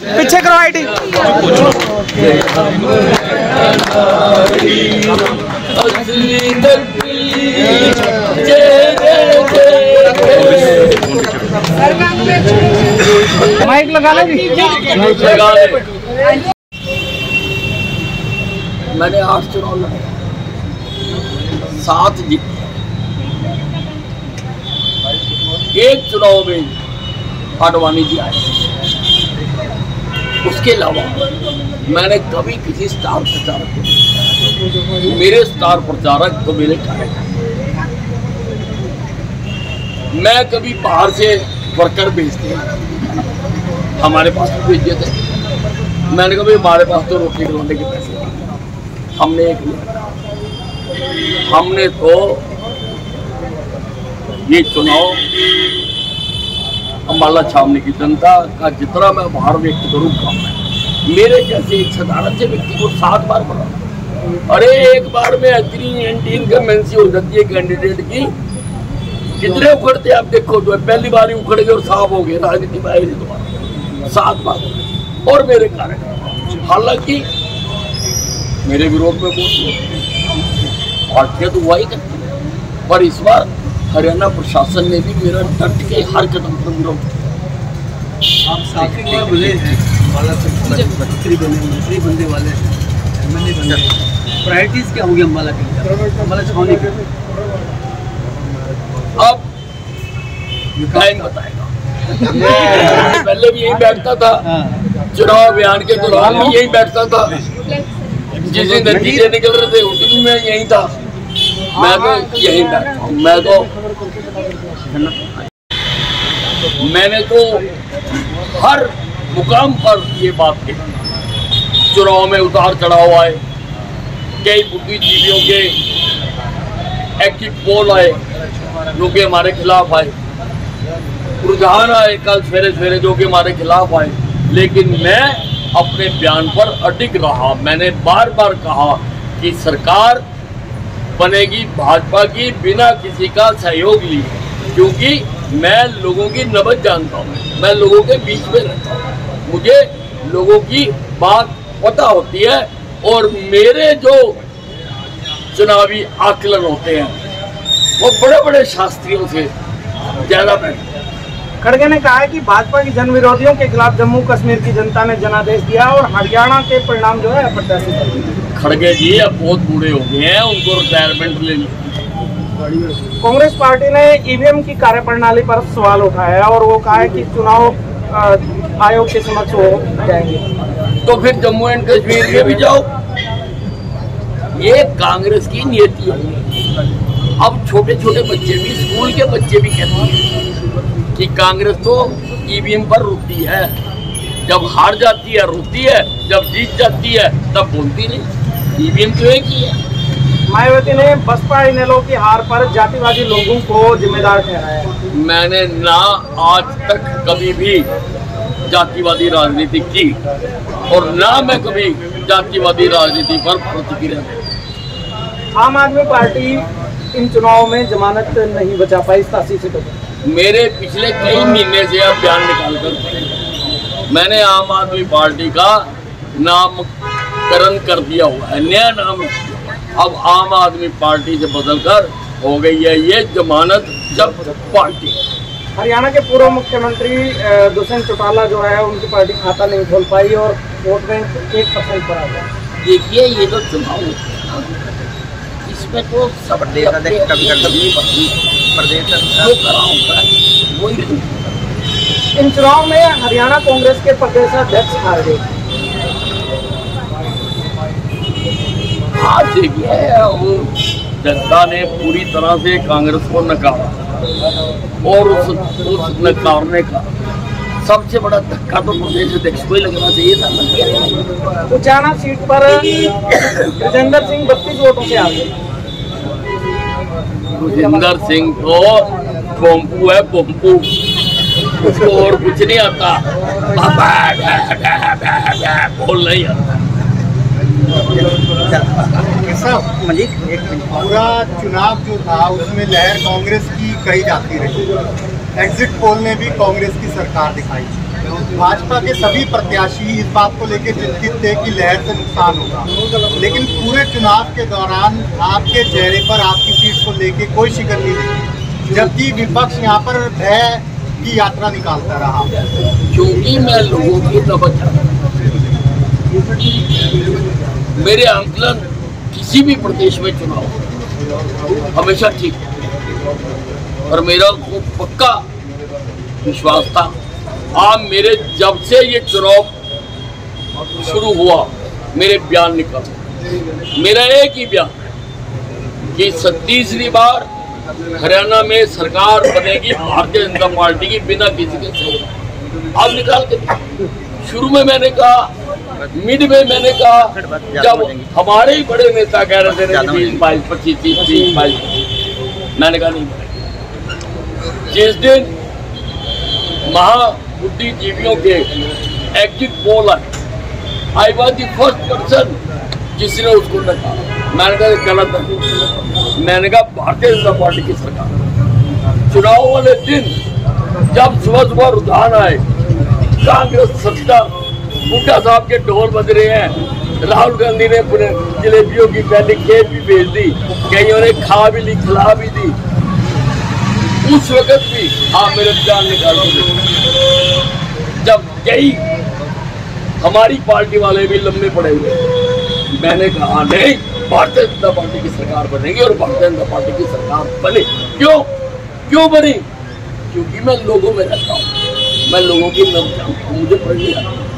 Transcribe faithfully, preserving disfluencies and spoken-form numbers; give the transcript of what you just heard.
पीछे करो IT. Mic लगा लो जी। मैंने आठ चुनाव लड़े, सात जीते। एक चुनाव में आडवाणी जी आए, उसके अलावा मैंने कभी किसी स्टार प्रचारक को, मेरे स्टार प्रचारक तो मेरे कार्यकर्ता, मैं कभी बाहर से वर्कर भेजते हमारे पास भी भेजे थे। मैंने कभी हमारे पास तो रोटी खिलाने के पैसे हमने एक हमने तो ये चुनाव अम्बाला छावनी की जनता का जितना मैं बाहर व्यक्त करूँगा, मेरे जैसे एक साधारण से व्यक्ति को सात बार बना। अरे एक बार में इतनी एंटी इनकमेंसी हो जाती है कैंडिडेट की, कितने उखड़ते आप देखो। तो पहली बार ही उखड़ गए और साफ हो गए, राजनीति में आए नहीं दोबारा, सात बार। और मेरे कारण हालांकि मेरे विरोध में बहुत पार्टियां तो वही करती है, पर इस बार हरियाणा प्रशासन ने भी मेरा डट के हर कदम पर विरोध किया। आप साथी बार बोले हैं, अम्बाला से मंत्री बने, मंत्री बनने वाले एमएलए बने, प्रायोरिटीज क्या होगी अम्बाला के लिए, अम्बाला छावनी के? अब टाइम बताएगा। पहले भी यही बैठता था, चुनाव अभियान के दौरान भी यही बैठता था, जिस दिन नतीजे निकल रहे थे उस दिन मैं यही था। मैं तो यही बैठा हूँ। मैं तो मैंने तो हर मुकाम पर ये बात कही। चुनाव में उतार चढ़ाव आए, कई बुद्धिजीवियों के एक्टिव पोल आए जो कि हमारे खिलाफ आए, रुझान आए कल सवेरे सवेरे जो कि हमारे खिलाफ आए, लेकिन मैं अपने बयान पर अडिग रहा। मैंने बार बार कहा कि सरकार बनेगी भाजपा की बिना किसी का सहयोग लिए, क्योंकि मैं लोगों की नब्ज जानता हूँ, मैं लोगों के बीच में रहता हूँ, मुझे लोगों की बात पता होती है और मेरे जो चुनावी आकलन होते हैं वो बड़े बड़े शास्त्रियों से ज्यादा बेहतर। खड़गे ने कहा है कि भाजपा की जन विरोधियों के खिलाफ जम्मू कश्मीर की जनता ने जनादेश दिया और हरियाणा के परिणाम जो है अप्रत्याशित। खड़गे जी अब बहुत बूढ़े हो गए हैं, उनको रिटायरमेंट ले ली। कांग्रेस पार्टी ने ईवीएम की कार्यप्रणाली पर सवाल उठाया और वो कहा है कि चुनाव आयोग के समक्ष हो जाएंगे। तो फिर जम्मू एंड कश्मीर में भी जाओ, ये कांग्रेस की नीति है। अब छोटे छोटे बच्चे भी, स्कूल के बच्चे भी कहते हैं कि कांग्रेस तो ईवीएम पर रुकती है, जब हार जाती है रुकती है, जब जीत जाती है तब बोलती नहीं। ईवीएम तो एक ही है। मायावती ने बसपा इनेलो की हार पर जातिवादी लोगों को जिम्मेदार ठहराया। मैंने ना आज तक कभी भी जातिवादी राजनीति की और ना मैं कभी जातिवादी राजनीति पर प्रतिक्रिया दी। आम आदमी पार्टी इन चुनावों में जमानत नहीं बचा पाई सतासी सीटों पर। मेरे पिछले कई महीने से अब बयान निकाल कर मैंने आम आदमी पार्टी का नामकरण कर दिया हुआ है, नया नाम। अब आम आदमी पार्टी से बदलकर हो गई है ये जमानत जब्त पार्टी। हरियाणा के पूर्व मुख्यमंत्री दुष्यंत चौटाला जो है उनकी पार्टी खाता नहीं खोल पाई और वोट बैंक एक परसेंट पर आ गया। देखिए ये तो चुनाव इसमें तो सब इन चुनाव में हरियाणा कांग्रेस के प्रदेश अध्यक्ष हार गए। आज देखिए जनता ने पूरी तरह से कांग्रेस को नकारा और उस, उस नकारने का सबसे बड़ा धक्का तो प्रदेश अध्यक्ष को ही लगना चाहिए था। उचाना सीट पर राजेंद्र सिंह बत्तीस वोटों से आ गए। राजेंद्र सिंह तो पोम्पू है, पोम्पू, उसको और कुछ नहीं आता, बोल नहीं आता। पूरा चुनाव जो था उसमें लहर कांग्रेस की कही जाती रही, एग्जिट पोल ने भी कांग्रेस की सरकार दिखाई। भाजपा के सभी प्रत्याशी इस बात को लेकर चिंतित थे कि लहर से नुकसान होगा, लेकिन पूरे चुनाव के दौरान आपके चेहरे पर आपकी सीट को लेकर कोई शिकन नहीं दिखी, जबकि विपक्ष यहाँ पर भय की यात्रा निकालता रहा। क्योंकि मैं लोगों की नबज, मेरे आंकलन किसी भी प्रदेश में चुनाव हमेशा ठीक है और मेरा को पक्का विश्वास था। आप मेरे जब से ये चुनाव शुरू हुआ मेरे बयान निकल, मेरा एक ही बयान कि सत्तीसवीं बार हरियाणा में सरकार बनेगी भारतीय जनता पार्टी की बिना किसी के सहयोग। अब निकाल के शुरू में मैंने कहा, मिड में मैंने कहा, जब हमारे ही बड़े नेता कह रहे थे बीस बाईस पच्चीस तीस तीस बाईस, मैंने कहा नहीं। जिस दिन महाबुद्धिजीवियों के एग्जिट पोल है, I was the first person जिसने उसको नकारा। मैंने कहा गलत है। मैंने कहा भारतीय जनता पार्टी की सरकार चुनाव वाले दिन जब सुबह सुबह रुझान आए, कांग्रेस सत्ता बूटा साहब के ढोल बज रहे हैं, राहुल गांधी ने पूरे जलेबियों की पहली खेत भी भेज दी, कईयों ने खा भी ली खिला भी दी। उस वक्त भी आप मेरे जान निकाल दो, जब कई हमारी पार्टी वाले भी लंबे पड़े हुए, मैंने कहा नहीं भारतीय जनता पार्टी की सरकार बनेगी और भारतीय जनता पार्टी की सरकार बने। क्यों क्यों बनी? क्योंकि मैं लोगों में रहता हूँ, मैं लोगों की नब्ज जानता हूँ, मुझे पढ़ लिया।